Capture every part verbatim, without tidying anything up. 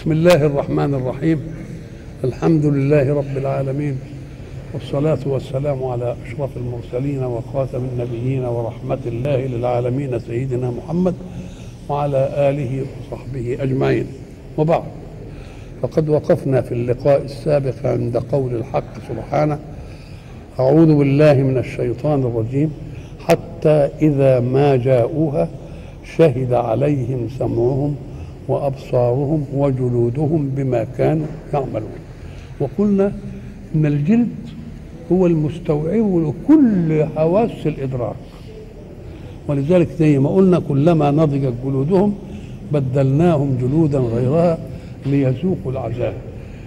بسم الله الرحمن الرحيم. الحمد لله رب العالمين، والصلاة والسلام على أشرف المرسلين وخاتم النبيين ورحمة الله للعالمين سيدنا محمد وعلى آله وصحبه أجمعين، وبعد. فقد وقفنا في اللقاء السابق عند قول الحق سبحانه: أعوذ بالله من الشيطان الرجيم، حتى إذا ما جاءوها شهد عليهم سمعهم وأبصارهم وجلودهم بما كانوا يعملون. وقلنا إن الجلد هو المستوعب لكل حواس الإدراك، ولذلك زي ما قلنا كلما نضجت جلودهم بدلناهم جلودا غيرها ليذوقوا العذاب.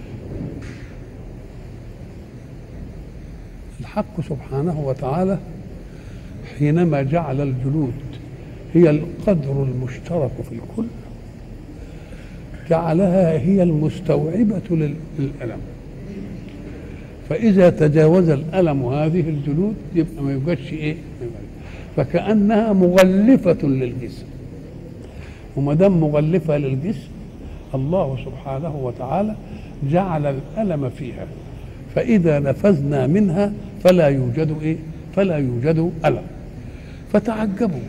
الحق سبحانه وتعالى حينما جعل الجلود هي القدر المشترك في الكل جعلها هي المستوعبة للألم، فإذا تجاوز الألم هذه الجلود يبقى ما يوجدش إيه، فكأنها مغلفة للجسم، وما دام مغلفة للجسم الله سبحانه وتعالى جعل الألم فيها، فإذا نفذنا منها فلا يوجد إيه، فلا يوجد ألم. فتعجبوا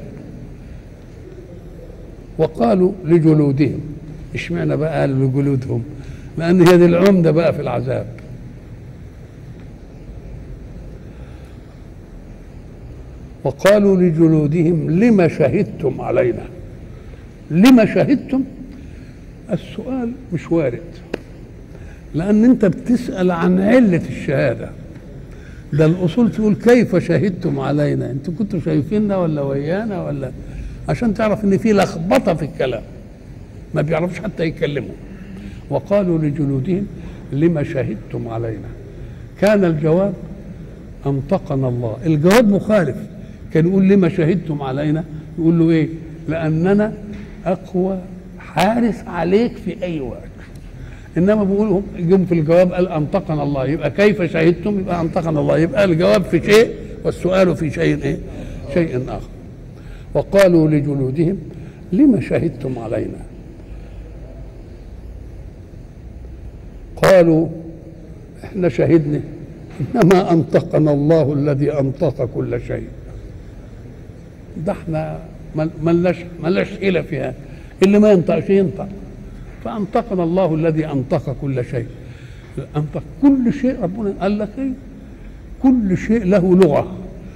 وقالوا لجلودهم، اشمعنى بقى قالوا لجلودهم؟ لأن هي دي العمدة بقى في العذاب. وقالوا لجلودهم لما شهدتم علينا؟ لما شهدتم؟ السؤال مش وارد، لأن أنت بتسأل عن علة الشهادة. ده الأصول تقول كيف شهدتم علينا؟ أنتوا كنتوا شايفيننا ولا ويانا ولا؟ عشان تعرف إن في لخبطة في الكلام، ما بيعرفوش حتى يتكلموا. وقالوا لجلودهم لما شهدتم علينا؟ كان الجواب أنطقنا الله. الجواب مخالف، كان يقول لما شهدتم علينا، يقول له إيه؟ لأننا أقوى حارس عليك في أي وقت. إنما بيقولوا جم في الجواب قال أنطقنا الله، يبقى كيف شهدتم؟ يبقى أنطقنا الله، يبقى الجواب في شيء والسؤال في شيء إيه؟ شيء آخر. وقالوا لجلودهم لما شهدتم علينا؟ قالوا احنا شهدنا، انما انطقنا الله الذي انطق كل شيء. ده احنا ملناش ملناش حيله فيها، اللي ما ينطقش ينطق، فانطقنا الله الذي انطق كل شيء. انطق كل شيء، ربنا قال لك ايه؟ كل شيء له لغه،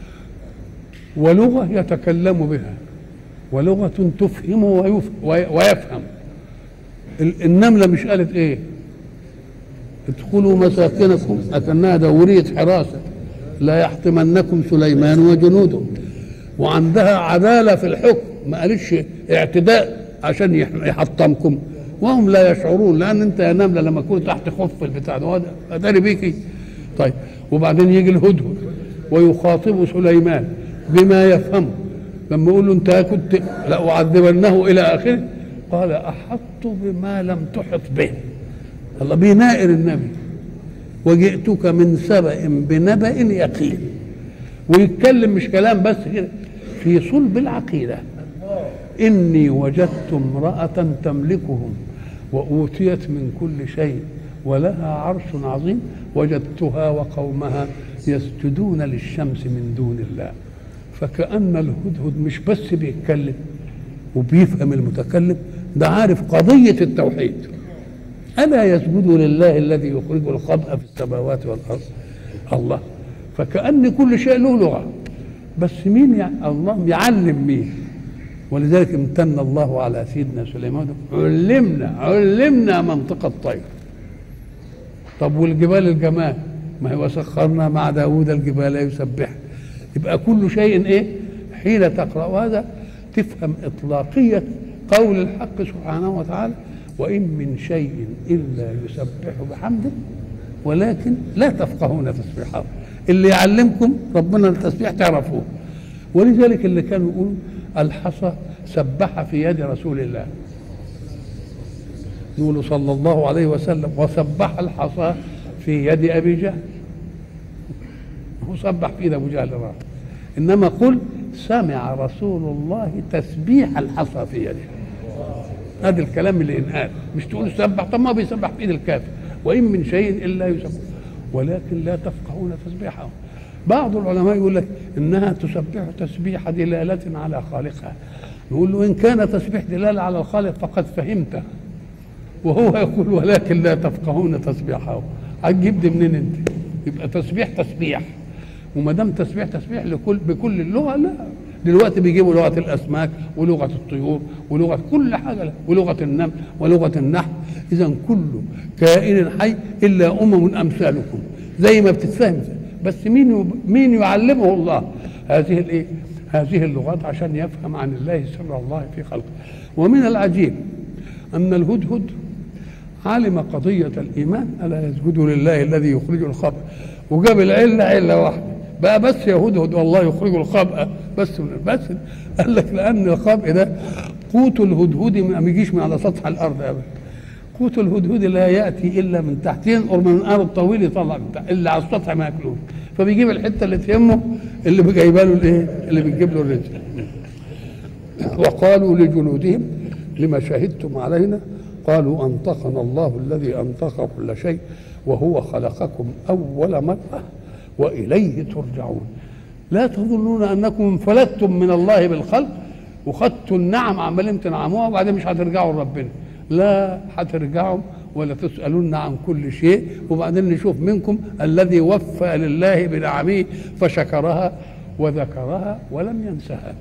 ولغه يتكلم بها، ولغه تفهم ويفهم. النمله مش قالت ايه؟ ادخلوا مساكنكم أكنها دورية حراسة لا يحطمنكم سليمان وجنوده، وعندها عدالة في الحكم، ما قالتش اعتداء عشان يحطمكم وهم لا يشعرون، لأن أنت يا نملة لما تكون تحت خف البتاع ده أداري بيكي. طيب، وبعدين يجي الهدهد ويخاطب سليمان بما يفهمه، لما يقول له أنت كنت لأعذبنه إلى آخره، قال أحطت بما لم تحط به. الله بينائر النبي، وجئتك من سبأ بنبأ يقين، ويتكلم مش كلام بس كده، في صلب العقيدة. إني وجدت امرأة تملكهم وأوتيت من كل شيء ولها عرش عظيم وجدتها وقومها يسجدون للشمس من دون الله. فكأن الهدهد مش بس بيتكلم وبيفهم المتكلم، ده عارف قضية التوحيد. ألا يسجدوا لله الذي يخرج الخبأ في السماوات والأرض؟ الله. فكأن كل شيء له لغة، بس مين يعني الله يعلم مين؟ ولذلك امتن الله على سيدنا سليمان، علمنا علمنا منطق الطير. طب والجبال الجمال، ما هو سخرنا مع داود الجبال يسبح. يبقى كل شيء ايه؟ حين تقرأ هذا تفهم إطلاقية قول الحق سبحانه وتعالى: وإن من شيء إلا يسبح بحمده ولكن لا تفقهون تسبيحه. اللي يعلمكم ربنا التسبيح تعرفوه. ولذلك اللي كانوا يقولوا الحصى سبح في يد رسول الله، يقولوا صلى الله عليه وسلم وسبح الحصى في يد أبي جهل، هو سبح في يد أبو جهل الراحل. إنما قل سمع رسول الله تسبيح الحصى في يده. هذا الكلام اللي انقال، مش تقول سبح، طب ما بيسبح بايد الكافر، وان من شيء الا يسبح ولكن لا تفقهون تسبيحهم. بعض العلماء يقول لك انها تسبح تسبيح دلاله على خالقها، نقول له ان كان تسبيح دلاله على الخالق فقد فهمته، وهو يقول ولكن لا تفقهون تسبيحهم، هتجيب دي منين انت؟ يبقى تسبيح تسبيح، وما دام تسبيح تسبيح لكل بكل اللغه، لا دلوقتي بيجيبوا لغه الاسماك ولغه الطيور ولغه كل حاجه، ولغه النمل ولغه النحل. اذا كل كائن حي الا امم امثالكم، زي ما بتتفهم، بس مين مين يعلمه الله هذه الايه؟ هذه اللغات عشان يفهم عن الله سر الله في خلقه. ومن العجيب ان الهدهد علم قضيه الايمان، الا يسجدوا لله الذي يخرج الخبأ، وجاب العله عله واحده بقى بس يا هدهد والله يخرج الخبأ بس بس قال لك لان الخبأ ده قوت الهدهد ما يجيش من على سطح الارض ابدا، قوت الهدهد لا ياتي الا من تحت، ينقر من الارض طويل يطلع من تحت، اللي على السطح ما ياكلوه، فبيجيب الحته اللي تهمه اللي جايبه له الايه؟ اللي بتجيب له الرزق. وقالوا لجلودهم لما شهدتم علينا قالوا انطقنا الله الذي انطق كل شيء وهو خلقكم اول مره واليه ترجعون. لا تظنون انكم انفلتتم من الله بالخلق وخدتوا النعم عمالين تنعموها وبعدين مش هترجعوا لربنا، لا هترجعوا ولا تسألون عن كل شيء، وبعدين نشوف منكم الذي وفى لله بنعمه فشكرها وذكرها ولم ينسها.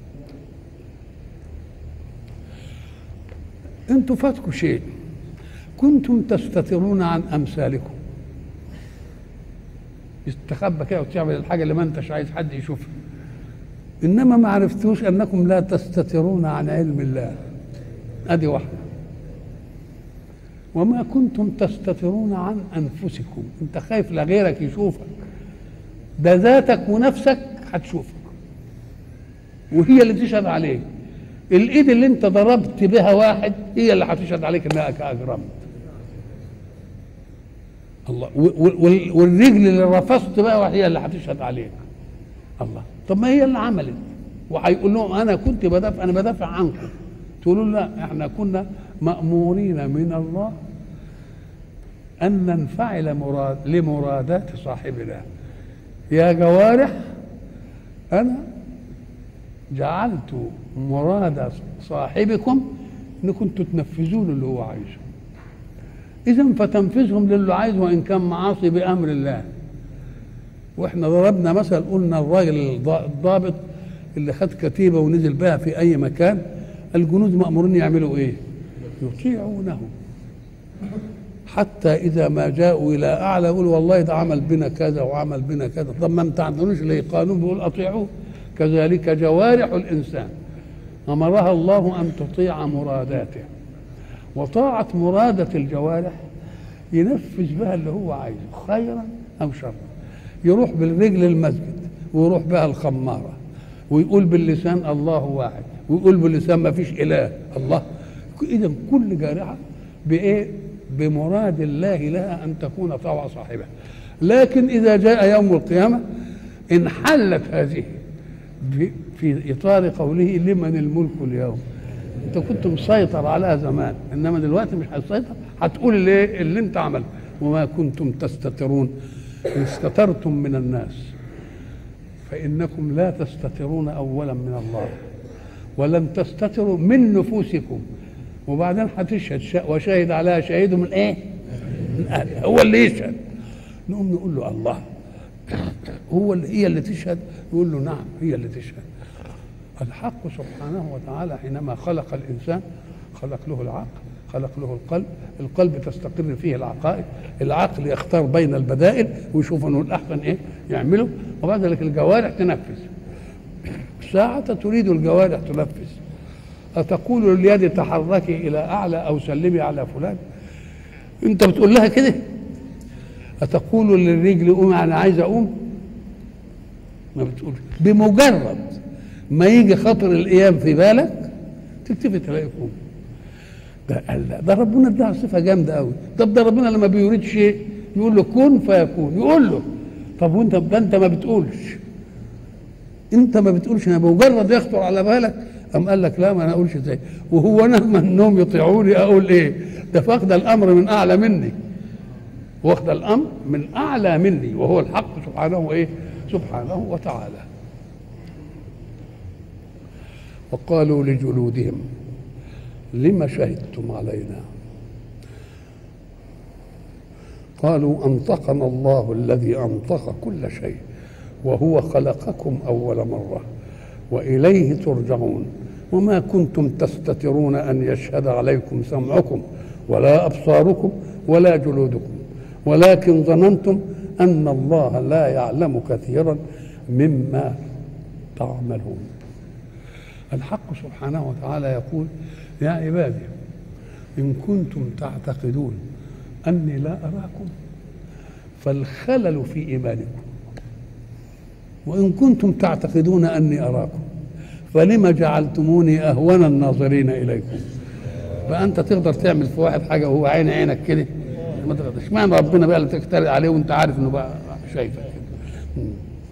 انتوا فاتكم شيء، كنتم تستترون عن امثالكم، يستخبى كده وتعمل الحاجه اللي ما انتش عايز حد يشوفها، انما ما عرفتوش انكم لا تستترون عن علم الله، ادي واحده. وما كنتم تستترون عن انفسكم، انت خايف لغيرك يشوفك، ده ذاتك ونفسك هتشوفك وهي اللي تشهد عليك. الايد اللي انت ضربت بها واحد هي اللي هتشهد عليك انك اجرمت الله، والرجل اللي رفضت بقى هي اللي هتشهد عليك الله. طب ما هي اللي عملت، وهيقول لهم انا كنت بدافع، انا بدافع عنكم، تقولوا لا احنا كنا مأمورين من الله ان ننفعل مراد لمرادات صاحبنا. يا جوارح انا جعلت مراد صاحبكم انكم تنفذوا له اللي هو عايزه، اذا فتنفذهم للي عايزه وان كان معاصي بامر الله. واحنا ضربنا مثل قلنا الراجل الضابط اللي خد كتيبه ونزل بها في اي مكان، الجنود مأمورين يعملوا ايه؟ يطيعونه حتى اذا ما جاءوا الى اعلى يقولوا والله ده عمل بنا كذا وعمل بنا كذا، طب ما امتعنوش ليه؟ قانون بيقول اطيعوه. كذلك جوارح الانسان امرها الله ان تطيع مراداته، وطاعه مرادة الجوارح ينفذ بها اللي هو عايزه خيرا او شرا. يروح بالرجل المسجد ويروح بها الخماره ويقول باللسان الله واحد ويقول باللسان ما فيش اله الله. اذا كل جارحه بايه؟ بمراد الله لها ان تكون طوع صاحبها. لكن اذا جاء يوم القيامه انحلت هذه في اطار قوله لمن الملك اليوم. انت كنت مسيطر عليها زمان، انما دلوقتي مش هتسيطر، هتقول اللي, اللي انت عملته. وما كنتم تستترون، ان استترتم من الناس فانكم لا تستترون اولا من الله ولن تستتروا من نفوسكم، وبعدين هتشهد وشاهد عليها شهيد من ايه؟ من اهلها، هو اللي يشهد. نقوم نقول له الله هو اللي هي اللي تشهد؟ يقول له نعم هي اللي تشهد. الحق سبحانه وتعالى حينما خلق الانسان خلق له العقل، خلق له القلب، القلب تستقر فيه العقائد، العقل يختار بين البدائل ويشوف انه الاحسن ايه يعمله، وبعد ذلك الجوارح تنفذ. ساعة تريد الجوارح تنفذ، أتقول لليد تحركي إلى أعلى أو سلمي على فلان؟ أنت بتقول لها كده؟ أتقول للرجل قوم أنا عايز أقوم؟ ما بتقول. بمجرد ما يجي خطر القيام في بالك تلتفت تلاقي قوم. ده ده ربنا اداها صفة جامدة قوي. طب ده ربنا لما بيريد شيء يقول له كن فيكون، يقول له. طب وأنت ده أنت ما بتقولش، أنت ما بتقولش، أنا بمجرد يخطر على بالك أم قال لك لا ما أنا أقولش زي، وهو نهما أنهم يطيعوني أقول إيه؟ ده فاخد الأمر من أعلى مني، واخد الأمر من أعلى مني، وهو الحق سبحانه إيه؟ سبحانه وتعالى. وقالوا لجلودهم لم شهدتم علينا؟ قالوا أنطقنا الله الذي أنطق كل شيء وهو خلقكم أول مرة وإليه ترجعون وما كنتم تستترون أن يشهد عليكم سمعكم ولا أبصاركم ولا جلودكم ولكن ظننتم أن الله لا يعلم كثيرا مما تعملون. الحق سبحانه وتعالى يقول يا عبادي إن كنتم تعتقدون أني لا أراكم فالخلل في إيمانكم، وإن كنتم تعتقدون أني أراكم فلم جعلتموني أهون الناظرين إليكم. فأنت تقدر تعمل في واحد حاجة وهو عين عينك كده ما تقدرش، معنى ربنا بقى اللي تخترع عليه وأنت عارف إنه بقى شايفك كده.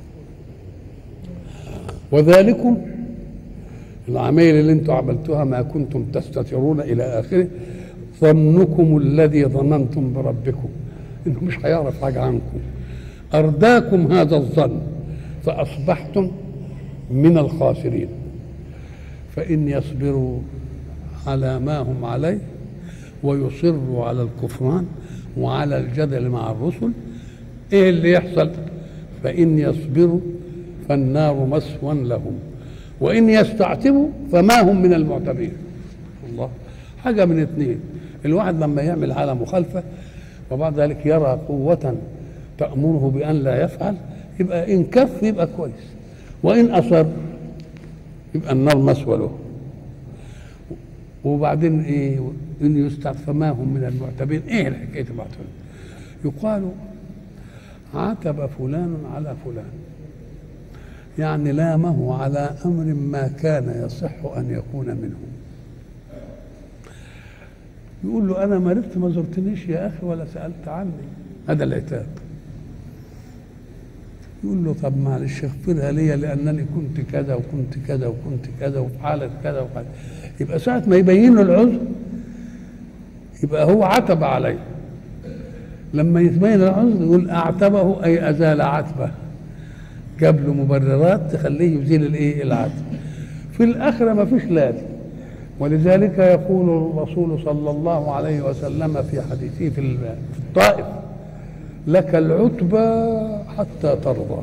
وذلكم العمايل اللي انتم عملتوها ما كنتم تستترون إلى آخره ظنكم الذي ظننتم بربكم إنه مش هيعرف حاجة عنكم، أرداكم هذا الظن فأصبحتم من الخاسرين. فإن يصبروا على ما هم عليه ويصروا على الكفران وعلى الجدل مع الرسل إيه اللي يحصل؟ فإن يصبروا فالنار مسوى لهم وإن يستعتبوا فما هم من المعتبين. الله حاجة من اثنين، الواحد لما يعمل على مخالفة وبعد ذلك يرى قوة تأمره بأن لا يفعل يبقى إن كف يبقى كويس، وإن أصر يبقى النار مسوى له. وبعدين إيه؟ إن يستعتب فما هم من المعتبين. إيه الحكاية المعتبين؟ يقال عتب فلان على فلان، يعني لامه على أمر ما كان يصح أن يكون منه. يقول له أنا مرضت ما زرتنيش يا أخي ولا سألت عني، هذا العتاب. يقول له طب معلش اغفرها لي لأنني كنت كذا وكنت كذا وكنت كذا وفي حالة كذا وحالة. يبقى ساعة ما يبين له العذر يبقى هو عتب عليه. لما يتبين العذر يقول أعتبه أي أزال عتبه، جاب له مبررات تخليه يزيل الايه العتب. في الآخرة ما فيش لازم، ولذلك يقول الرسول صلى الله عليه وسلم في حديثه في الطائف لك العتبى حتى ترضى.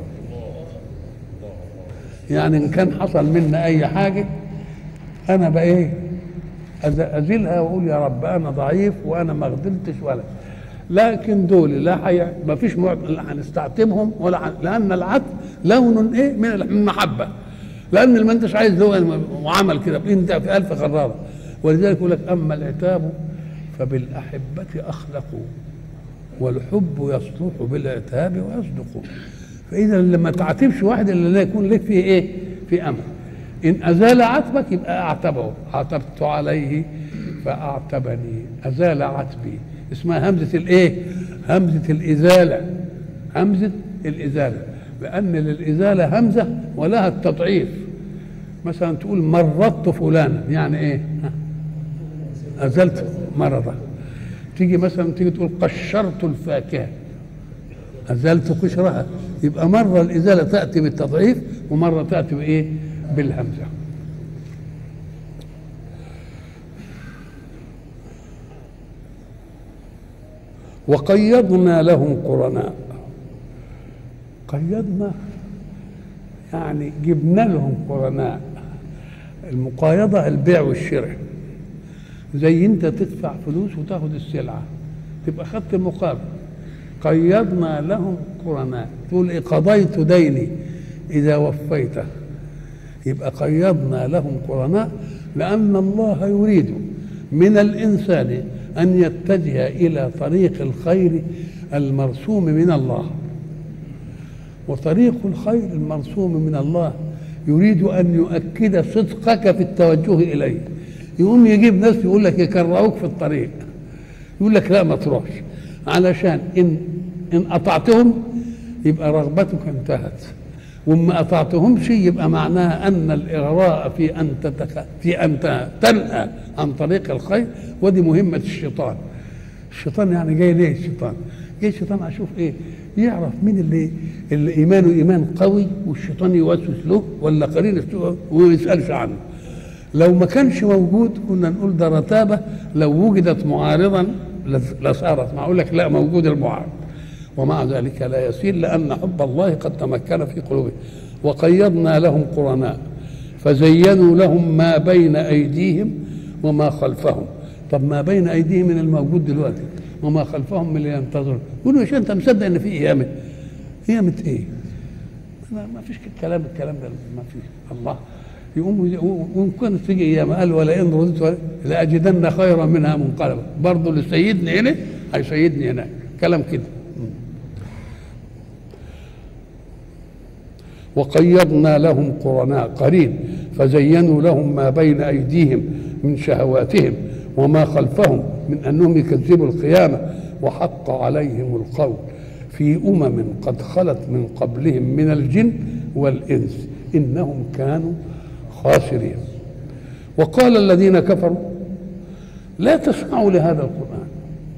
يعني إن كان حصل منا أي حاجة أنا بقى إيه أزيلها وأقول يا رب أنا ضعيف وأنا ما غدرتش ولا، لكن دول لا حي... ما فيش مع... لا هنستعتبهم ولا ح... لأن العتب لون إيه من المحبة، لأن ما أنتش عايز له وعمل كده أنت في ألف غرارة. ولذلك يقول لك أما العتاب فبالأحبة أخلقوا والحب يصلح بالعتاب ويصدق. فإذا لما تعاتبش واحد إلا لا يكون لك فيه إيه؟ في أمر. إن أزال عتبك يبقى أعتبه، عتبت عليه فأعتبني، أزال عتبي، اسمها همزة الإيه؟ همزة الإزالة، همزة الإزالة، لأن للإزالة همزة ولها التضعيف. مثلا تقول مرضت فلانا يعني إيه؟ أزلت مرضه. تيجي مثلا تيجي تقول قشرت الفاكهة أزلت قشرها، يبقى مرة الإزالة تأتي بالتضعيف ومرة تأتي بإيه؟ بالهمزة. وقيضنا لهم قرناء، قيضنا يعني جبنا لهم قرناء. المقايضة البيع والشراء، زي انت تدفع فلوس وتاخد السلعة تبقى خدت المقابل. قيضنا لهم قرناء، تقول إيه؟ قضيت ديني إذا وفيته، يبقى قيضنا لهم قرناء، لأن الله يريد من الإنسان أن يتجه إلى طريق الخير المرسوم من الله. وطريق الخير المرسوم من الله يريد أن يؤكد صدقك في التوجه إليه. يقوم يجيب ناس يقول لك يكرهوك في الطريق، يقول لك لا ما تروحش، علشان إن إن قطعتهم يبقى رغبتك انتهت، وما أطعتهمش يبقى معناها أن الإغراء في أن تتك... في أن تنأى عن طريق الخير، ودي مهمة الشيطان. الشيطان يعني جاي ليه الشيطان؟ جاي الشيطان أشوف إيه؟ يعرف مين اللي اللي إيمانه إيمان قوي والشيطان يوسوس له، ولا قرين وما يسألش عنه. لو ما كانش موجود كنا نقول ده رتابة، لو وجدت معارضا لصارت. معقول لك لا، موجود المعارض ومع ذلك لا يسير، لأن حب الله قد تمكن في قلوبهم. وقيضنا لهم قرناء فزينوا لهم ما بين أيديهم وما خلفهم. طب ما بين أيديهم من الموجود دلوقتي وما خلفهم من اللي ينتظر. يقولوا يا شيخ أنت مصدق إن في قيامة؟ قيامة إيه؟ ما فيش كلام، الكلام ده ما فيش. الله يقوم وإن كانت تيجي قيامة قال ولئن رددت لأجدن خيرا منها منقلبا. برضه اللي سيدني هنا هيسيدني هناك، كلام كده. وقيضنا لهم قرناء قرين فزينوا لهم ما بين أيديهم من شهواتهم وما خلفهم من أنهم يكذبوا القيامة، وحق عليهم القول في أمم قد خلت من قبلهم من الجن والإنس إنهم كانوا خاسرين. وقال الذين كفروا لا تسمعوا لهذا القرآن.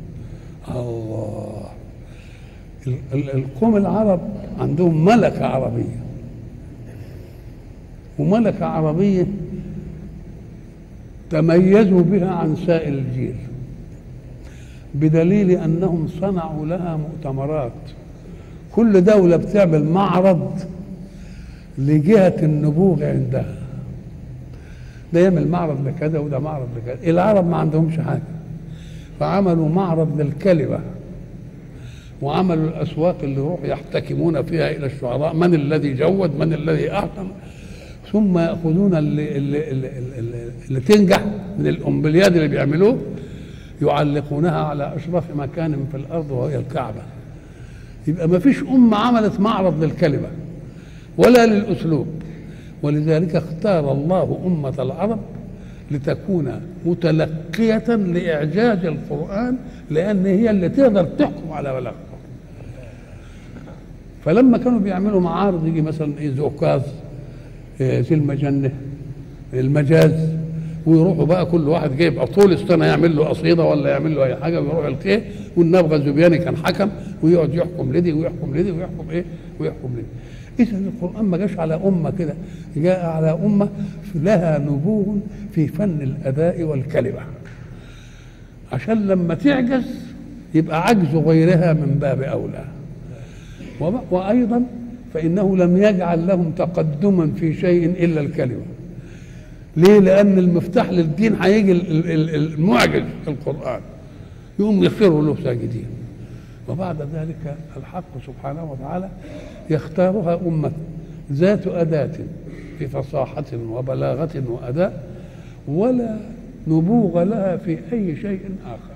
الله، القوم العرب عندهم ملكة عربية، وملكة عربية تميزوا بها عن سائر الجيل بدليل أنهم صنعوا لها مؤتمرات. كل دولة بتعمل معرض لجهة النبوغ عندها، ده يعمل معرض لكذا وده معرض لكذا. العرب ما عندهمش حاجة، فعملوا معرض للكلمة، وعملوا الأسواق اللي يروحوا يحتكمون فيها إلى الشعراء، من الذي جود، من الذي أحسن، ثم يأخذون اللي, اللي, اللي, اللي, اللي تنجح من الأمبلياد اللي بيعملوه يعلقونها على أشرف مكان في الأرض وهي الكعبة. يبقى ما فيش أمة عملت معرض للكلمة ولا للأسلوب، ولذلك اختار الله أمة العرب لتكون متلقية لإعجاز القرآن، لأن هي اللي تقدر تحكم على بلاغته. فلما كانوا بيعملوا معارض يجي مثلا إيه زوكاز، زي المجنة، المجاز، ويروحوا بقى كل واحد جايب طول السنة يعمل له قصيدة ولا يعمل له أي حاجة ويروح الكيه. والنبغة الزبياني كان حكم ويقعد يحكم لدي ويحكم لدي ويحكم إيه ويحكم لدي. إذا القرآن ما جاش على أمة كده، جاء على أمة لها نبوغ في فن الأداء والكلمة، عشان لما تعجز يبقى عجز غيرها من باب أولى. وأيضا فإنه لم يجعل لهم تقدما في شيء إلا الكلمة. ليه؟ لأن المفتاح للدين هيجي المعجز القرآن، يقوم يخروا له ساجدين. وبعد ذلك الحق سبحانه وتعالى يختارها أمة ذات أداة في فصاحة وبلاغة وأداء، ولا نبوغ لها في أي شيء آخر.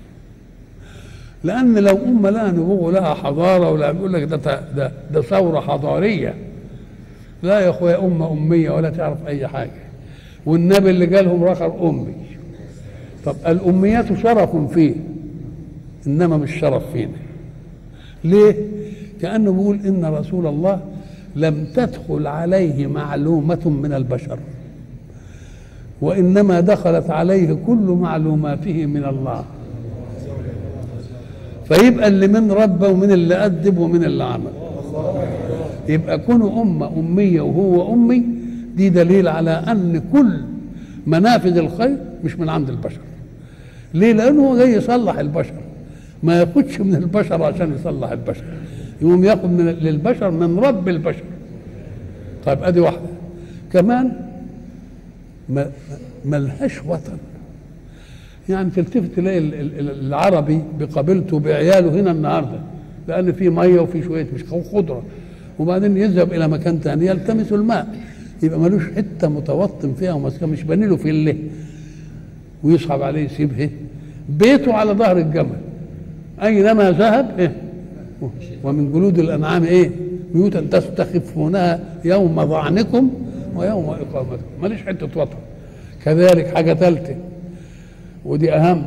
لأن لو أمة لها نبوغ لها حضارة ولا بيقول لك ده ده ده ثورة حضارية، لا يا أخويا، أمة أمية ولا تعرف أي حاجة. والنبي اللي قالهم رخر أمي. طب الأميات شرف فيه إنما مش شرف فينا. ليه؟ كأنه بيقول إن رسول الله لم تدخل عليه معلومة من البشر، وإنما دخلت عليه كل معلوماته من الله. فيبقى اللي من ربه ومن اللي أدب ومن اللي عمل. يبقى كونه أمة أمية وهو أمي، دي دليل على أن كل منافذ الخير مش من عند البشر. ليه؟ لأنه جاي يصلح البشر، ما ياخدش من البشر عشان يصلح البشر، يقوم ياخد من للبشر من رب البشر. طيب ادي واحده كمان، ملهاش وطن. يعني تلتفت تلاقي العربي بقبيلته بعياله هنا النهارده، لان في ميه وفي شويه مش خضره، وبعدين يذهب الى مكان ثاني يلتمس الماء، يبقى ملوش حته متوطن فيها ومسكن، مش باني له فيله ويصعب عليه يسيبه. بيته على ظهر الجمل، اينما ذهب ايه ومن جلود الانعام ايه بيوتا تستخفونها يوم ظعنكم ويوم اقامتكم، ماليش حته وطن. كذلك حاجه ثالثه ودي اهم،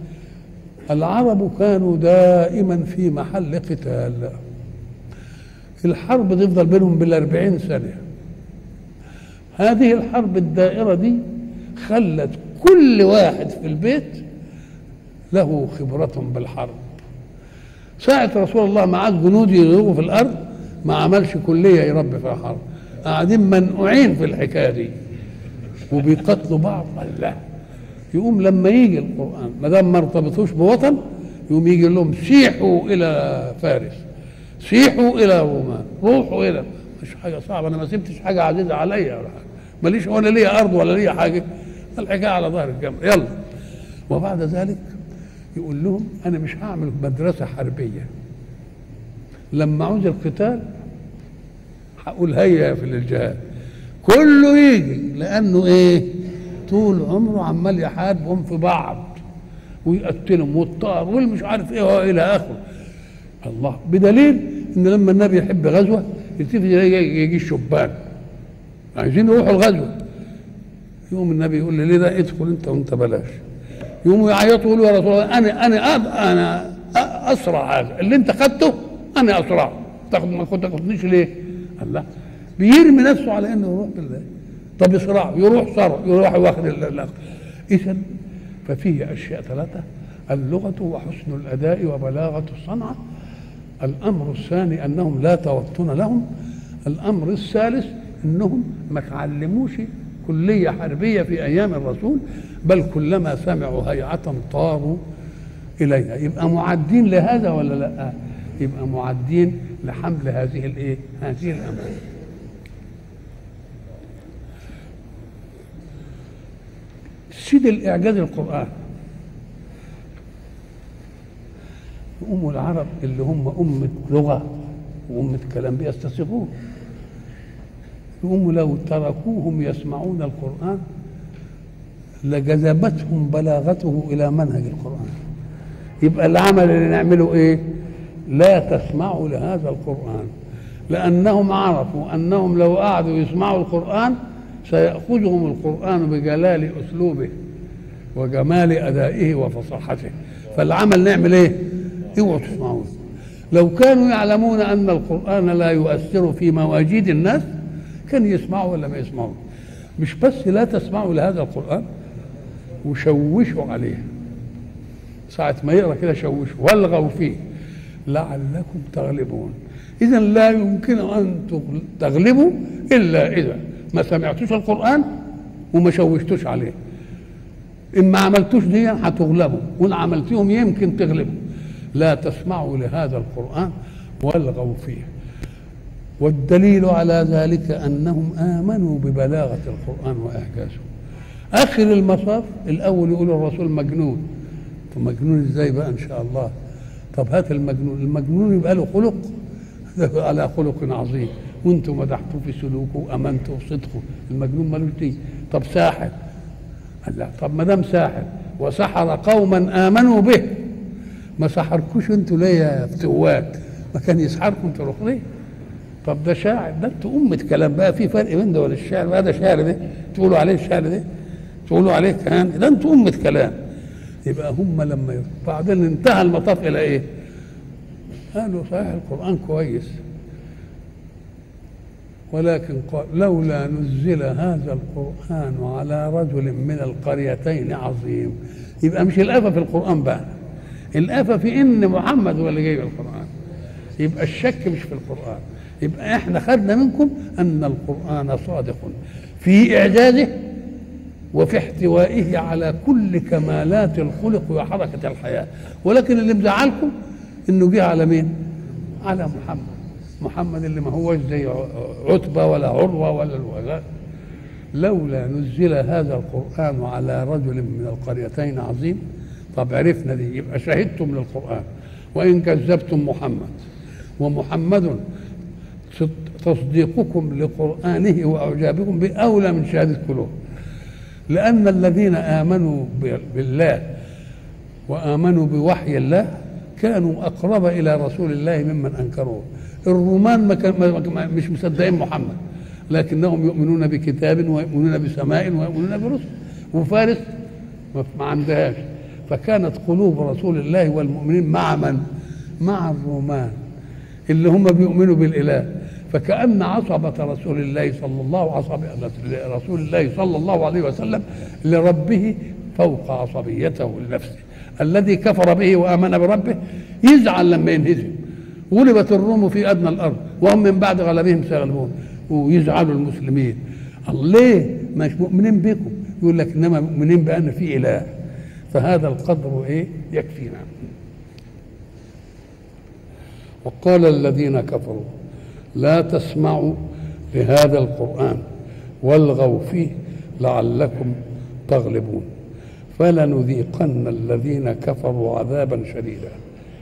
العرب كانوا دائما في محل قتال. الحرب تفضل بينهم بالأربعين سنة. هذه الحرب الدائرة دي خلت كل واحد في البيت له خبرة بالحرب. ساعة رسول الله معاه جنود يضربوا في الأرض ما عملش كلية يربي في الحرب، قاعدين منقوعين في الحكاية دي وبيقتلوا بعض. الله يقوم لما يجي القرآن ما دام ما ارتبطوش بوطن يقوم يجي لهم سيحوا إلى فارس، سيحوا إلى رومان، روحوا إلى، مش حاجة صعبة، أنا ما سبتش حاجة عزيزة عليا ولا حاجة، ماليش ولا ليا أرض ولا ليا حاجة، الحكاية على ظهر الجمل يلا. وبعد ذلك يقول لهم أنا مش هعمل مدرسة حربية، لما عوز القتال هقول هيا في الجهاد، كله يجي، لأنه إيه؟ طول عمره عمال يحاربهم في بعض ويقتلهم والطار والمش عارف إيه وإلى آخره. الله، بدليل إن لما النبي يحب غزوة يلتفت يجي الشبان عايزين يروحوا الغزوة، يقوم النبي يقول لي ليه ده؟ ادخل أنت وأنت بلاش. يقوموا يعيطوا يقولوا يا رسول الله أنا أنا أنا أسرع، هذا اللي أنت خدته أنا أسرع، تاخد ما كنت تاخدنيش ليه؟ الله، بيرمي نفسه على انه يروح بالله. طب يصرع يروح صرع يروح واخد الاخر. اذا ففيه اشياء ثلاثه: اللغه وحسن الاداء وبلاغه الصنعه. الامر الثاني انهم لا توطن لهم. الامر الثالث انهم ما تعلموش كليه حربيه في ايام الرسول، بل كلما سمعوا هيعه طاروا اليها. يبقى معدين لهذا ولا لا؟ يبقى معدين لحمل هذه الايه؟ هذه الامانه. سيد الاعجاز القران ام العرب اللي هم امه لغه وامه كلام بيستصيغوه، هم لو تركوهم يسمعون القران لجذبتهم بلاغته الى منهج القران. يبقى العمل اللي نعمله ايه؟ لا تسمعوا لهذا القرآن، لأنهم عرفوا أنهم لو قعدوا يسمعوا القرآن سيأخذهم القرآن بجلال أسلوبه وجمال أدائه وفصاحته. فالعمل نعمل إيه؟ اوعوا تسمعوه. لو كانوا يعلمون أن القرآن لا يؤثر في مواجيد الناس كان يسمعوا ولا ما يسمعوا. مش بس لا تسمعوا لهذا القرآن وشوشوا عليه، ساعة ما يقرأ كده شوشوا والغوا فيه لعلكم تغلبون. إذا لا يمكن أن تغلبوا إلا إذا ما سمعتوش القرآن وما شوشتوش عليه. إن ما عملتوش دي هتغلبوا، وإن عملتيهم يمكن تغلبوا. لا تسمعوا لهذا القرآن والغوا فيه. والدليل على ذلك أنهم آمنوا ببلاغة القرآن وإعجازه. آخر المصاف الأول يقول الرسول مجنون. طب مجنون إزاي بقى إن شاء الله؟ طب هات المجنون، المجنون يبقى له خلق على خلق عظيم، وانتم مدحتوه في سلوكه وامنتوا بصدقه. المجنون مالوش دي. طب ساحر، لا، طب ما دام ساحر وسحر قوما امنوا به، ما سحركوش انتوا ليه يا فتوات؟ ما كان يسحركم تروحوا ليه؟ طب ده شاعر، ده انتوا امه كلام بقى، في فرق بين ده ولا الشعر بقى؟ ده شعر ده تقولوا عليه الشعر ده؟ تقولوا عليه كهان؟ ده انتوا امه كلام. يبقى هم لما يروا بعدين انتهى المطاف الى ايه؟ قالوا صحيح القرآن كويس، ولكن قال لولا نزل هذا القرآن على رجل من القريتين عظيم. يبقى مش الآفة في القرآن بقى، الآفة في إن محمد هو اللي جايب القرآن. يبقى الشك مش في القرآن. يبقى احنا خدنا منكم أن القرآن صادق في إعجازه وفي احتوائه على كل كمالات الخلق وحركة الحياة، ولكن اللي مزعلكم انه جه على مين؟ على محمد. محمد اللي ما هوش زي عتبة ولا عروة ولا الوغاء. لولا نزل هذا القرآن على رجل من القريتين عظيم. طب عرفنا دي، يبقى شهدتم للقرآن وإن كذبتم محمد، ومحمد تصديقكم لقرآنه وإعجابكم بأولى من شهادة قلوب، لأن الذين آمنوا بالله وآمنوا بوحي الله كانوا أقرب إلى رسول الله ممن أنكروه. الرومان ما كان ما مش مصدقين محمد، لكنهم يؤمنون بكتاب ويؤمنون بسماء ويؤمنون برسل. وفارس ما عندهاش، فكانت قلوب رسول الله والمؤمنين مع من؟ مع الرومان. اللي هم بيؤمنوا بالاله. فكأن عصبة رسول الله صلى الله عصبة رسول الله صلى الله عليه وسلم لربه فوق عصبيته لنفسه. الذي كفر به وآمن بربه يزعل لما ينهزم. غلبت الروم في أدنى الأرض وهم من بعد غلبهم سيغلبون، ويزعلوا المسلمين. ليه مش مؤمنين بكم؟ يقول لك إنما مؤمنين بأن في إله. فهذا القدر إيه يكفينا. وقال الذين كفروا لا تسمعوا لهذا القرآن والغوا فيه لعلكم تغلبون فلنذيقن الذين كفروا عذابا شديدا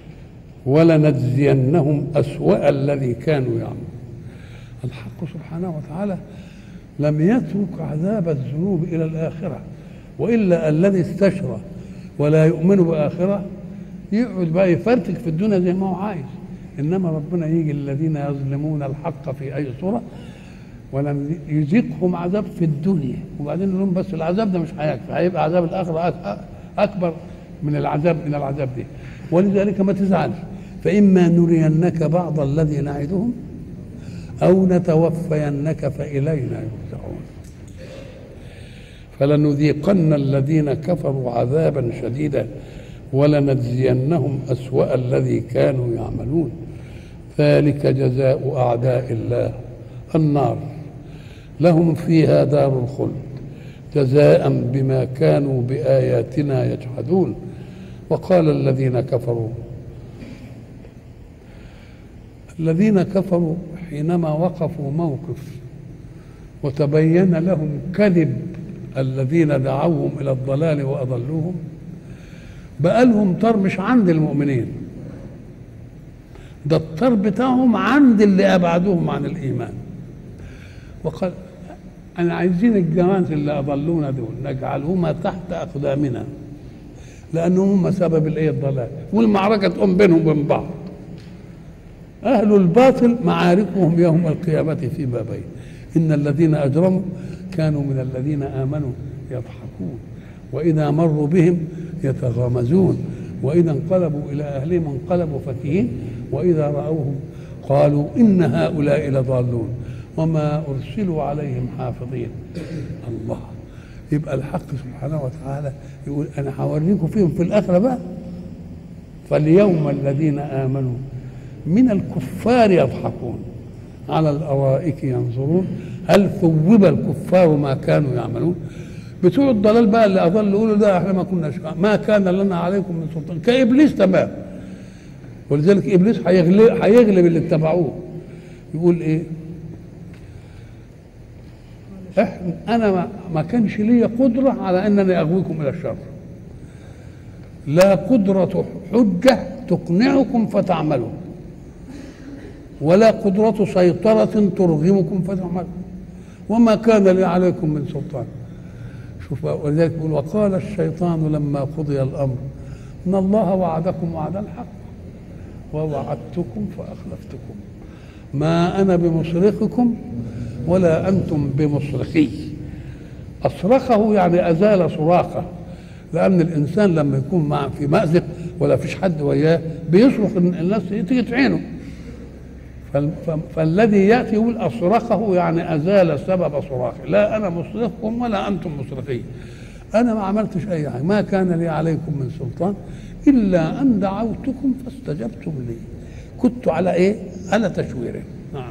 ولنجزينهم أسوأ الذي كانوا يعملون. الحق سبحانه وتعالى لم يترك عذاب الذنوب إلى الآخرة، وإلا الذي استشرى ولا يؤمن بآخرة يقعد بقى يفرتك في الدنيا زي ما هو عايز. إنما ربنا يجي الذين يظلمون الحق في أي صورة ولم يذيقهم عذاب في الدنيا، وبعدين يقول لهم بس العذاب ده مش هيكفي، هيبقى عذاب الآخرة أكبر من العذاب من العذاب ده. ولذلك ما تزعلش، فإما نرينك بعض الذي نعدهم أو نتوفينك فإلينا يرجعون فلنذيقن الذين كفروا عذابا شديدا ولنجزينهم أسوأ الذي كانوا يعملون ذلك جزاء أعداء الله النار لهم فيها دار الخلد جزاء بما كانوا بآياتنا يجحدون. وقال الذين كفروا الذين كفروا حينما وقفوا موقف وتبين لهم كذب الذين دعوهم إلى الضلال وأضلوهم، بقى لهم طر مش عند المؤمنين، ده الطر بتاعهم عند اللي أبعدوهم عن الإيمان. وقال أنا عايزين الجماعة اللي أضلونا دول نجعلهما تحت أقدامنا لأنهم هم سبب الإيه الضلال، والمعركة تقوم بينهم وبين بعض. أهل الباطل معاركهم يوم القيامة في بابين، إن الذين أجرموا كانوا من الذين آمنوا يضحكون وإذا مروا بهم يتغامزون وإذا انقلبوا إلى أهلهم انقلبوا فكهين وإذا رأوهم قالوا إن هؤلاء لضالون وما أرسلوا عليهم حافظين. الله، يبقى الحق سبحانه وتعالى يقول أنا هوريكم فيهم في الآخرة بقى. فاليوم الذين آمنوا من الكفار يضحكون على الأرائك ينظرون هل ثوب الكفار ما كانوا يعملون. بتوع الضلال بقى اللي أضل يقولوا ده احنا ما كناش ما كان لنا عليكم من سلطان، كإبليس تمام. ولذلك إبليس هيغلب هيغلب اللي اتبعوه. يقول إيه؟ احنا أنا ما, ما كانش لي قدرة على أنني أغويكم إلى الشر، لا قدرة حجة تقنعكم فتعملوا ولا قدرة سيطرة ترغمكم فتعملوا وما كان لي عليكم من سلطان. شوف، ولذلك يقول وقال الشيطان لما قضي الأمر إن الله وعدكم وعد الحق ووعدتكم فأخلفتكم ما أنا بمصرخكم ولا أنتم بمصرخي. أصرخه يعني أزال صراخه، لأن الإنسان لما يكون مع في مأزق ولا فيش حد وياه بيصرخ الناس تيجي تعينه. فالذي يأتي يقول أصرخه يعني أزال سبب صراخه، لا أنا مصرخكم ولا أنتم مصرخي، أنا ما عملتش أي حاجة، ما كان لي عليكم من سلطان إلا أن دعوتكم فاستجبتم لي. كنت على إيه؟ على تشويره. نعم.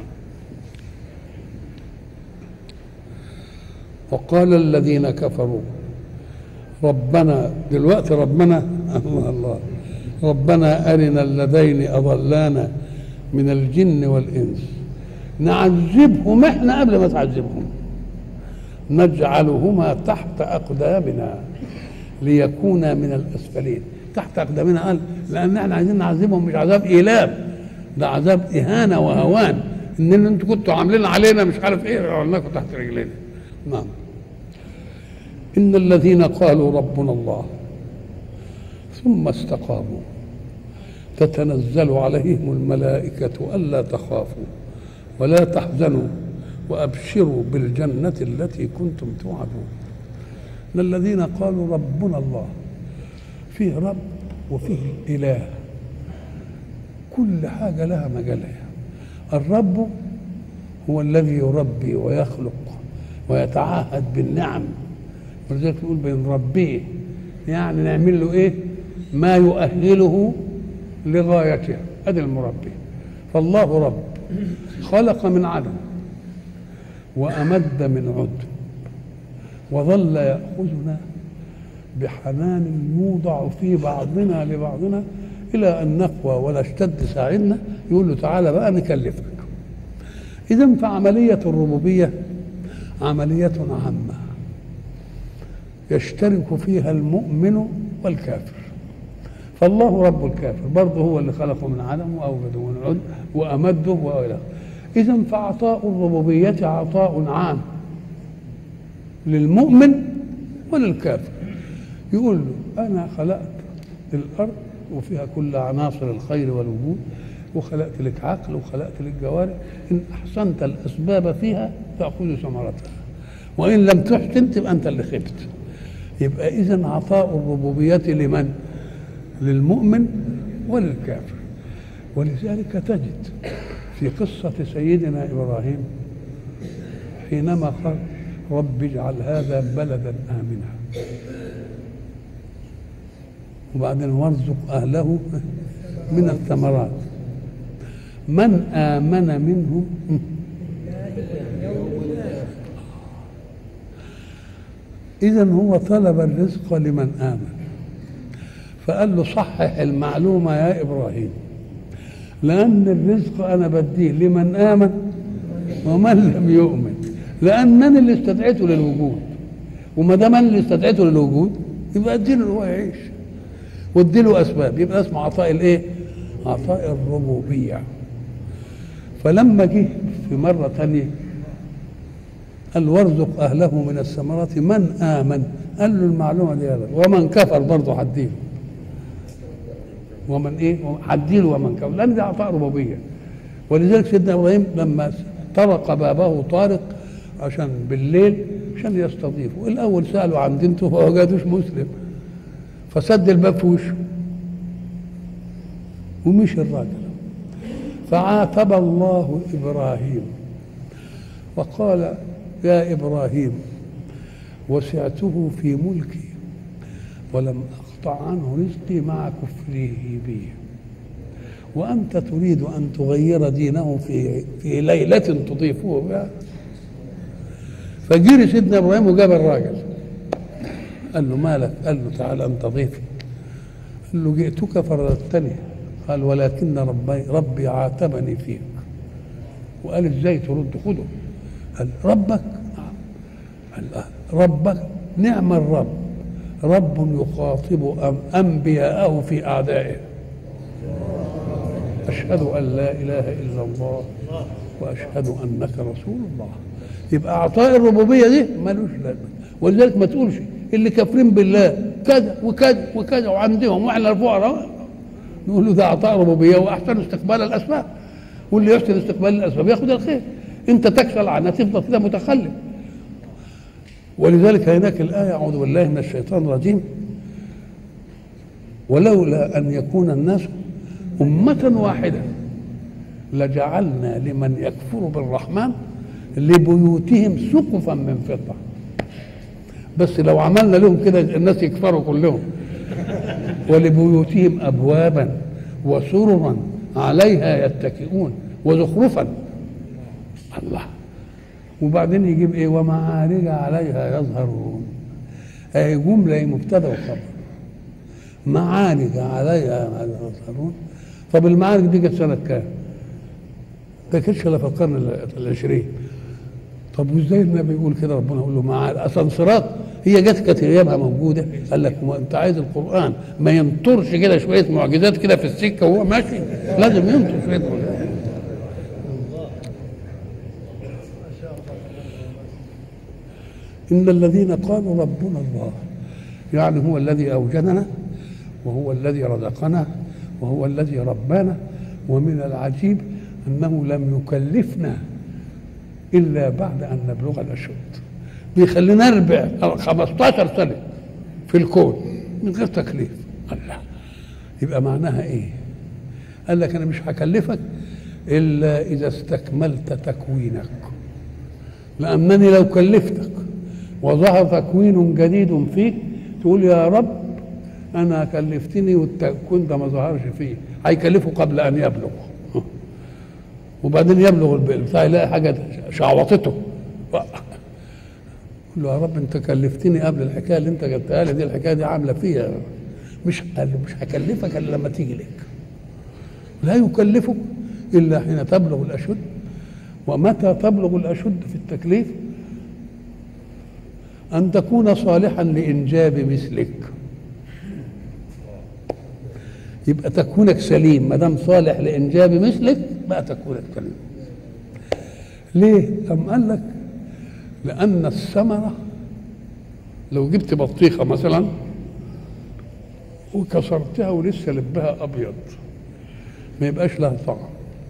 وقال الذين كفروا ربنا، دلوقتي ربنا الله الله ربنا أرنا اللذين أضلانا من الجن والإنس نعذبهم احنا قبل ما تعذبهم نجعلهما تحت أقدامنا ليكونا من الأسفلين. تحت أقدامنا قال لأن احنا عايزين نعذبهم مش عذاب إيلام، ده عذاب إهانة وهوان، إن انتوا كنتوا عاملين علينا مش عارف إيه عملناكم تحت رجلينا. نعم. إن الذين قالوا ربنا الله ثم استقاموا تتنزل عليهم الملائكة ألا تخافوا ولا تحزنوا وأبشروا بالجنة التي كنتم توعدون. إن الذين قالوا ربنا الله، فيه رب وفيه إله، كل حاجة لها مجالها. الرب هو الذي يربي ويخلق ويتعهد بالنعم، ولذلك نقول بنربيه، يعني نعمل له ايه؟ ما يؤهله لغايته، هذا المربي. فالله رب خلق من عدم وأمد من عدم وظل يأخذنا بحنان يوضع في بعضنا لبعضنا إلى أن نقوى ولا اشتد ساعدنا، يقول له تعالى بقى نكلفك. إذن فعملية الربوبية عملية عامة يشترك فيها المؤمن والكافر. فالله رب الكافر برضه هو اللي خلقه من عدم وأوجده من عدم وأمده وإلى. إذن فعطاء الربوبية عطاء عام للمؤمن وللكافر. يقول له أنا خلقت الأرض وفيها كل عناصر الخير والوجود، وخلقت لك عقل وخلقت لك جوارح، إن أحسنت الأسباب فيها تأخذ ثمرتها، وإن لم تحسن تبقى أنت اللي خبت. يبقى إذن عطاء الربوبية لمن؟ للمؤمن وللكافر. ولذلك تجد في قصة سيدنا إبراهيم حينما قال رب اجعل هذا بلدا آمنا، وبعدين وارزق أهله من الثمرات، من آمن منهم. إذن هو طلب الرزق لمن آمن، فقال له صحح المعلومة يا إبراهيم، لأن الرزق أنا بديه لمن آمن ومن لم يؤمن، لأن من اللي استدعيته للوجود، وما دام من اللي استدعيته للوجود يبقى اديله هو يعيش واديله أسباب، يبقى اسمه عطاء الإيه؟ عطاء الربوبية. فلما جه في مرة ثانية قال وارزق أهله من الثمرات من آمن، قال له المعلومة دي هذا، ومن كفر برضه هديله، ومن ايه هديله ومن كفر، لان ده عطاء ربوبيه. ولذلك سيدنا ابراهيم لما طرق بابه طارق عشان بالليل عشان يستضيفه، الاول سالوا عن دينته فما وجدوش مسلم، فسد الباب في وشه ومشي الراجل. فعاتب الله ابراهيم وقال يا ابراهيم وسعته في ملكي ولم أقطع عنه رزقي مع كفره بي، وأنت تريد أن تغير دينه في في ليلة تضيفه بها. فجري سيدنا إبراهيم وجاب الراجل قال له مالك؟ قال له تعال أنت ضيفي. قال له جئتك فرددتني. قال ولكن ربي ربي عاتبني فيك. وقال ازاي ترد؟ خده. قال ربك؟ قال ربك نعم الرب، رب يخاطب أنبياءه في أعدائه. أشهد أن لا إله إلا الله وأشهد أنك رسول الله. يبقى عطاء الربوبية دي ملوش لازمة. ولذلك ما تقولش اللي كافرين بالله كذا وكذا وكذا وعندهم واحنا الفقراء، نقول له ده عطاء ربوبية وأحسن استقبال الأسباب، واللي يحسن استقبال الأسباب ياخد الخير. أنت تكسل عنها تفضل كده متخلف. ولذلك هناك الآية أعوذ بالله من الشيطان الرجيم ولولا أن يكون الناس أمة واحدة لجعلنا لمن يكفر بالرحمن لبيوتهم سقفا من فضة. بس لو عملنا لهم كده الناس يكفروا كلهم. ولبيوتهم أبوابا وسررا عليها يتكئون وزخرفا. الله. وبعدين يجيب ايه ومعارج عليها يظهرون. اهي جمله مبتدا وخبر. معارج عليها يظهرون. طب المعارج دي جت سنه كام؟ ما كانتش الا في القرن العشرين. طب وازاي النبي يقول كده؟ ربنا يقول له معارج اسانسيرات هي جت كانت ايامها موجوده. قال لك ما انت عايز القران ما ينطرش كده شويه معجزات كده في السكه وهو ماشي، لازم ينطر شويه معجزات. إن الذين قالوا ربنا الله، يعني هو الذي أوجدنا وهو الذي رزقنا وهو الذي ربانا. ومن العجيب أنه لم يكلفنا إلا بعد أن نبلغ الأشد. بيخلينا نربع خمستاشر سنة في الكون من غير تكليف. الله. يبقى معناها إيه؟ قال لك أنا مش هكلفك إلا إذا استكملت تكوينك، لأنني لو كلفتك وظهر تكوين جديد فيك تقول يا رب أنا كلفتني والتكوين ده ما ظهرش فيه، هيكلفه قبل أن يبلغ، وبعدين يبلغ البتاع يلاقي حاجة شعوطته، قل له يا رب أنت كلفتني قبل الحكاية اللي أنت جبتها لي دي، الحكاية دي عاملة فيها، مش مش هكلفك إلا لما تيجي لك. لا يكلفك إلا حين تبلغ الأشد. ومتى تبلغ الأشد في التكليف؟ أن تكون صالحا لإنجاب مثلك، يبقى تكونك سليم، ما دام صالح لإنجاب مثلك بقى تكونك سليم. ليه؟ أم قال لك لأن الثمرة لو جبت بطيخة مثلا وكسرتها ولسه لبها أبيض ما يبقاش لها طعم،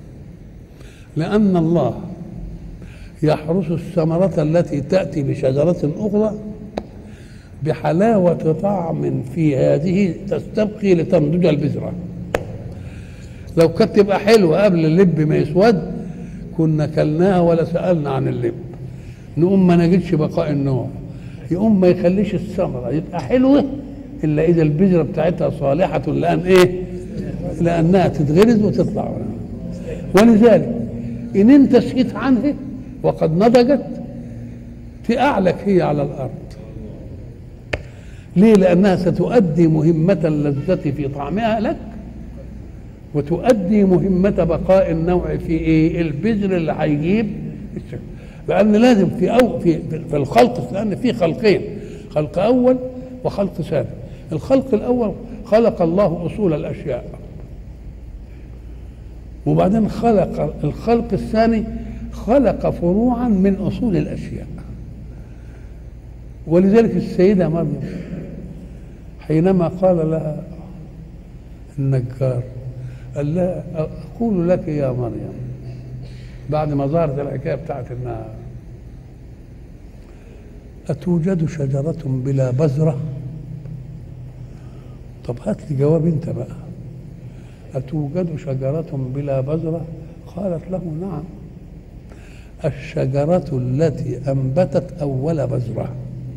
لأن الله يحرس الثمرة التي تأتي بشجرة أخرى بحلاوة طعم في هذه تستبقي لتنضج البذرة. لو كانت تبقى حلوة قبل اللب ما يسود كنا كلناها ولا سألنا عن اللب، نقوم ما نجدش بقاء النوع، يقوم ما يخليش الثمرة يبقى حلوة إلا إذا البذرة بتاعتها صالحة لأن إيه؟ لأنها تتغرز وتطلع. ولذلك إن أنت سكت عنها وقد نضجت تأعلك هي على الأرض. ليه؟ لأنها ستؤدي مهمة اللذة في طعمها لك، وتؤدي مهمة بقاء النوع في إيه؟ البذر اللي هيجيب الشكل. لأن لازم في أو في في الخلق، لأن في خلقين، خلق أول وخلق ثاني. الخلق الأول خلق الله أصول الأشياء، وبعدين خلق الخلق الثاني خلق فروعا من أصول الأشياء. ولذلك السيدة مريم حينما قال لها النجار قال لها أقول لك يا مريم بعد ما ظهرت الحكاية بتاعت إنها أتوجد شجرة بلا بذرة؟ طب هات لي جواب أنت بقى، أتوجد شجرة بلا بذرة؟ قالت له نعم، الشجرة التي أنبتت أول بذرة.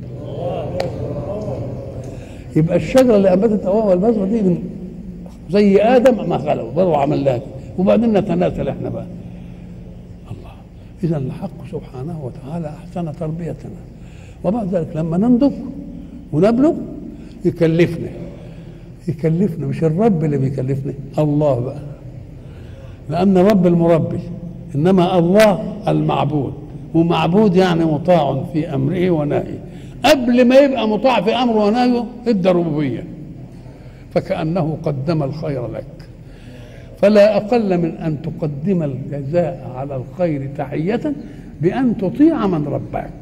يبقى الشجرة اللي أنبتت أول بذرة دي من زي آدم ما خلقه برضه عملها، وبعدين نتناسل إحنا بقى. الله، إذا الحق سبحانه وتعالى أحسن تربيتنا، وبعد ذلك لما ننضج ونبلغ يكلفنا يكلفنا مش الرب اللي بيكلفنا، الله بقى، لأن الرب المربي، إنما الله المعبود، ومعبود يعني مطاع في أمره ونهيه. قبل ما يبقى مطاع في أمره ونهيه ادى ربوبية، فكأنه قدم الخير لك. فلا أقل من أن تقدم الجزاء على الخير تحية بأن تطيع من رباك.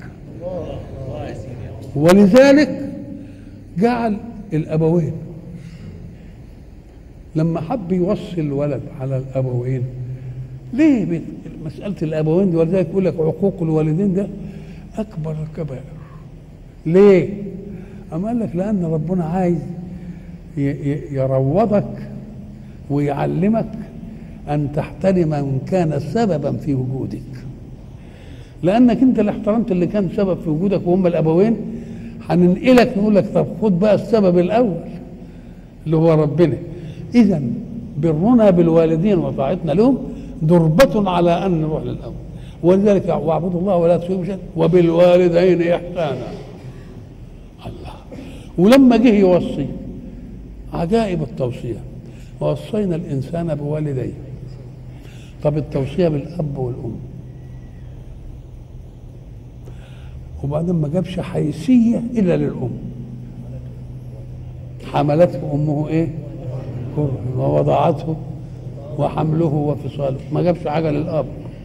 ولذلك جعل الأبوين لما حب يوصي الولد على الأبوين، ليه مسألة الأبوين دي؟ ولذلك يقول لك عقوق الوالدين ده أكبر الكبائر. ليه؟ أما قال لك لأن ربنا عايز يروضك ويعلمك أن تحترم من كان سببا في وجودك، لأنك أنت اللي احترمت اللي كان سبب في وجودك وهم الأبوين، هننقلك نقول لك طب خد بقى السبب الأول اللي هو ربنا. إذا برنا بالوالدين وطاعتنا لهم ضربة على أن نروح للأول. ولذلك واعبدوا الله ولا تشركوا به وبالوالدين إحسانا. الله، ولما جه يوصي عجائب التوصية، ووصينا الإنسان بوالديه. طب التوصية بالأب والأم، وبعدين ما جابش حيثية إلا للأم، حملته أمه إيه؟ كره، ووضعته وحمله وفصاله، ما جابش حاجة للأب.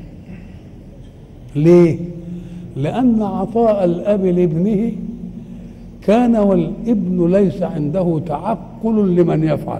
ليه؟ لأن عطاء الأب لابنه كان والابن ليس عنده تعقل لمن يفعل،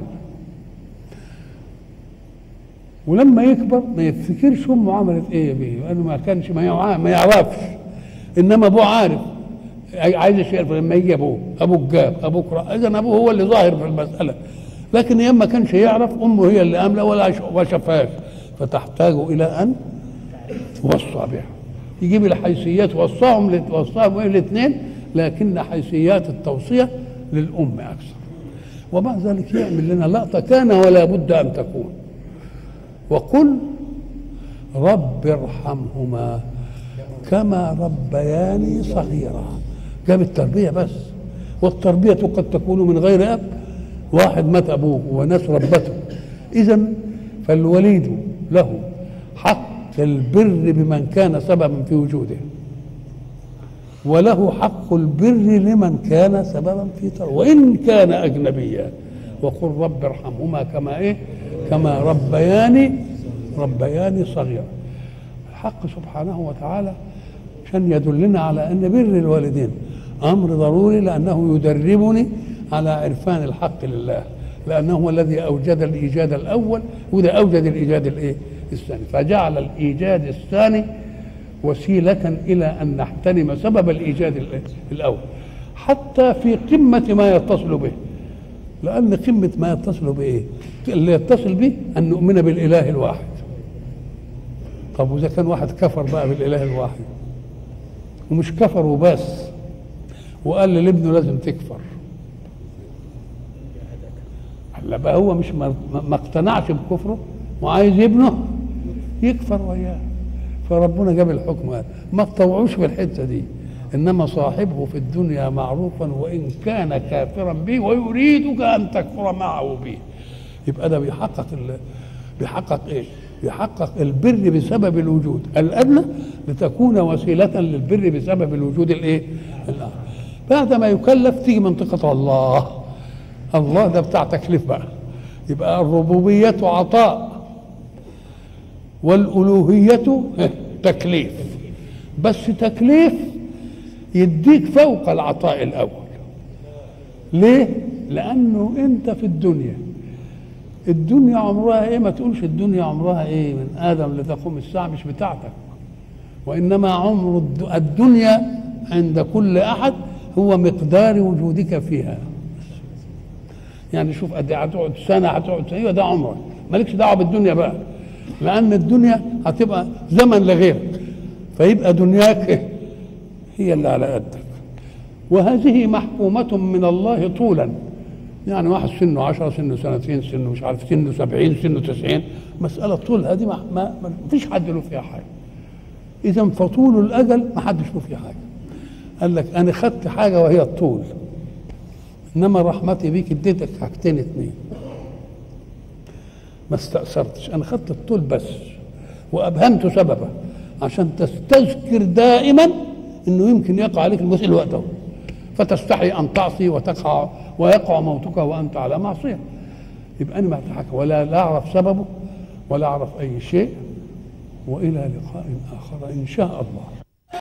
ولما يكبر ما يفتكرش امه عملت ايه بيه، لانه ما كانش ما ما يعرفش، انما ابوه عارف عايز يشير. لما يجي ابوه ابوك جاب ابوك رأى، اذا ابوه هو اللي ظاهر في المساله، لكن ايام ما كانش يعرف امه هي اللي امله ولا ما شافهاش، فتحتاج إلى أن توصى بها. يجيب الحيثيات وصاهم وصاهم الاثنين، لكن حيثيات التوصية للأم أكثر. وبعد ذلك يعمل لنا لقطة كان ولا بد أن تكون: وقل رب ارحمهما كما ربياني صغيرا. جاب التربية بس، والتربية قد تكون من غير أب، واحد مات أبوه وناس ربته. إذن فالوليد له حق البر بمن كان سببا في وجوده، وله حق البر لمن كان سببا في تربيته وإن كان أجنبيا. وقل رب ارحمهما كما إيه؟ كما ربياني ربياني صغيرا. الحق سبحانه وتعالى عشان يدلنا على أن بر الوالدين أمر ضروري، لأنه يدربني على عرفان الحق لله، لأنه هو الذي أوجد الإيجاد الأول، وده أوجد الإيجاد الإيه؟ الثاني، فجعل الإيجاد الثاني وسيلة إلى أن نحترم سبب الإيجاد الأول حتى في قمة ما يتصل به. لأن قمة ما يتصل به إيه؟ اللي يتصل به أن نؤمن بالإله الواحد. طب وإذا كان واحد كفر بقى بالإله الواحد، ومش كفر وبس، وقال لابنه لازم تكفر، هلا بقى هو مش ما اقتنعش بكفره وعايز ابنه يكفر وياه، فربنا جاب الحكم هذا. ما تطوعوش في الحته دي، انما صاحبه في الدنيا معروفا وان كان كافرا به ويريدك ان تكفر معه به. يبقى ده بيحقق بيحقق ايه؟ بيحقق البر بسبب الوجود الادنى لتكون وسيله للبر بسبب الوجود الايه؟ الاعلى. بعد ما يكلف تيجي منطقه الله. الله ده بتاع تكليف بقى. يبقى الربوبيه عطاء والالوهيه تكليف، بس تكليف يديك فوق العطاء الاول. ليه؟ لانه انت في الدنيا، الدنيا عمرها ايه؟ ما تقولش الدنيا عمرها ايه من ادم لتقوم الساعه، مش بتاعتك، وانما عمر الدنيا عند كل احد هو مقدار وجودك فيها. يعني شوف قد هتقعد سنه، هتقعد سنه، ده عمرك، مالكش دعوه بالدنيا بقى، لان الدنيا هتبقى زمن لغيرك، فيبقى دنياك هي اللي على قدك. وهذه محكومه من الله طولا، يعني واحد سنه عشرة، سنه سنتين، سنه مش عارف، سنه سبعين، سنه تسعين، مساله طول هذه ما, ما, ما فيش حد له فيها حاجه. اذا فطول الاجل ما حدش له فيها حاجه. قال لك انا خدت حاجه وهي الطول، انما رحمتي بيك اديتك حاجتين اتنين، ما استأثرتش، انا خدت الطول بس وابهمت سببه عشان تستذكر دائما انه يمكن يقع عليك المسئل وقته، فتستحي ان تعصي وتقع ويقع موتك وانت على معصيه. يبقى انا ما حاجه ولا لا اعرف سببه ولا اعرف اي شيء. والى لقاء اخر ان شاء الله.